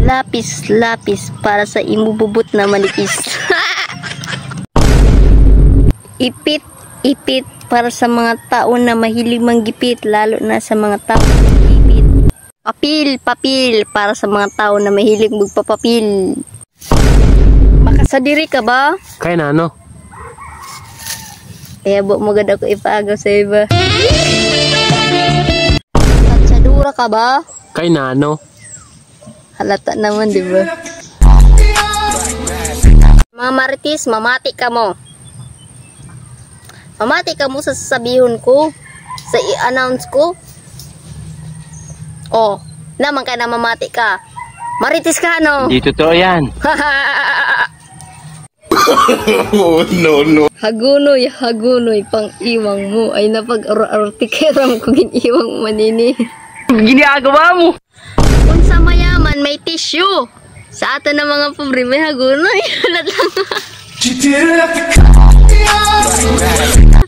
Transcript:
Lapis para sa imububot na manipis. Ipit para sa mga tao na mahilig manggipit, lalo na sa mga tao na manggipit. Papil para sa mga tao na mahilig magpapapil. Makasadiri ka ba? Kaya na ano? Kaya mo gad ako ipagaw sa iba. Tatsadura ka ba? Kaya na ano? Halata naman, di ba? Mga marites, mamati ka mo. Mamati ka mo sa sasabihon ko. Sa i-announce ko. Oh, naman ka na mamati ka. Marites ka, no? Hindi totoo yan. Oh, no. Hagunoy, pang iwang mo. Ay napag-artikeram ko giniwang manini. Ginagawa mo! Kung sa mayaman, may tissue. Sa ato na mga pobre, may hagunoy. Halat lang.